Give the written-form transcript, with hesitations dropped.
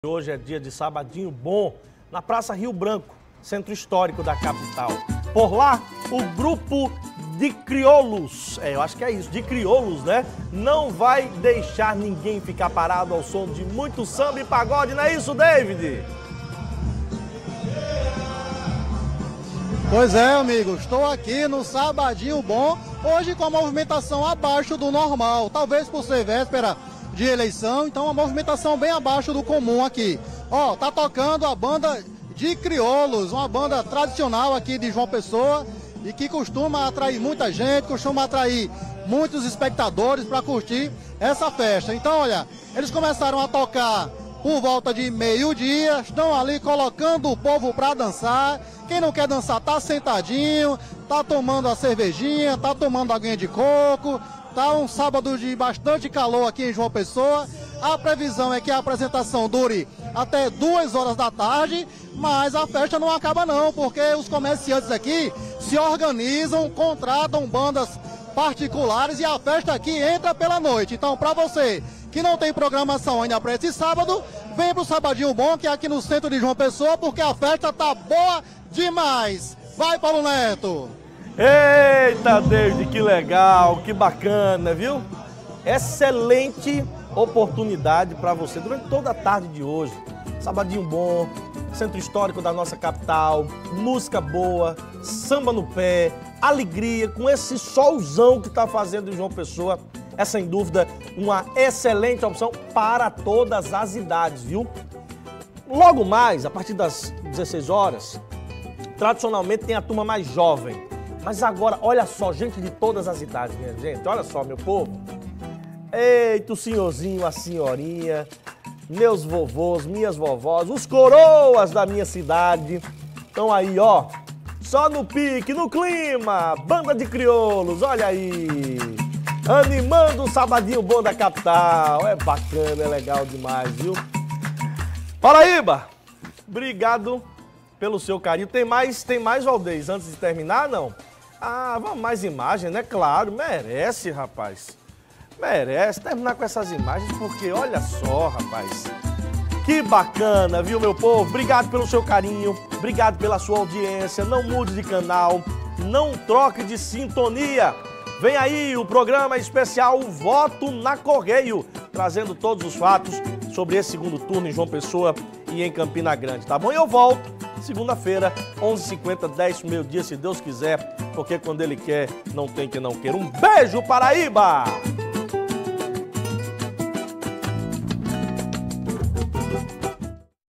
Hoje é dia de sabadinho bom na Praça Rio Branco, centro histórico da capital. Por lá, o grupo de crioulos, eu acho que é isso, de crioulos, né? Não vai deixar ninguém ficar parado ao som de muito samba e pagode, não é isso, David? Pois é, amigo, estou aqui no Sabadinho Bom, hoje com a movimentação abaixo do normal, talvez por ser véspera de eleição, então a movimentação bem abaixo do comum aqui. Ó, tá tocando a banda de crioulos, uma banda tradicional aqui de João Pessoa e que costuma atrair muita gente, costuma atrair muitos espectadores para curtir essa festa. Então, olha, eles começaram a tocar por volta de meio-dia, estão ali colocando o povo para dançar. Quem não quer dançar tá sentadinho, tá tomando a cervejinha, tá tomando aguinha de coco. Tá um sábado de bastante calor aqui em João Pessoa. A previsão é que a apresentação dure até 2 horas da tarde, mas a festa não acaba não, porque os comerciantes aqui se organizam, contratam bandas particulares e a festa aqui entra pela noite. Então, para você que não tem programação ainda para esse sábado, vem pro Sabadinho Bom, que é aqui no centro de João Pessoa, porque a festa tá boa demais. Vai, Paulo Neto! Eita, David, que legal, que bacana, viu? Excelente oportunidade para você durante toda a tarde de hoje. Sabadinho bom, centro histórico da nossa capital, música boa, samba no pé, alegria, com esse solzão que está fazendo em João Pessoa. É sem dúvida uma excelente opção para todas as idades, viu? Logo mais, a partir das 16 horas, tradicionalmente tem a turma mais jovem. Mas agora, olha só, gente de todas as idades, minha gente. Olha só, meu povo. Eita, o senhorzinho, a senhorinha, meus vovôs, minhas vovós, os coroas da minha cidade. Estão aí, ó, só no pique, no clima. Banda de crioulos, olha aí. Animando o Sabadinho Bom da capital. É bacana, é legal demais, viu? Paraíba, obrigado pelo seu carinho. Tem mais, Valdez, antes de terminar, não? Ah, vamos mais imagens, né? Claro, merece, rapaz. Merece terminar com essas imagens, porque olha só, rapaz. Que bacana, viu, meu povo? Obrigado pelo seu carinho, obrigado pela sua audiência. Não mude de canal, não troque de sintonia. Vem aí o programa especial Voto na Correio, trazendo todos os fatos sobre esse segundo turno em João Pessoa e em Campina Grande, tá bom? Eu volto segunda-feira, 11h50, 10 meio-dia, se Deus quiser, porque quando Ele quer, não tem quem não queira. Um beijo, Paraíba!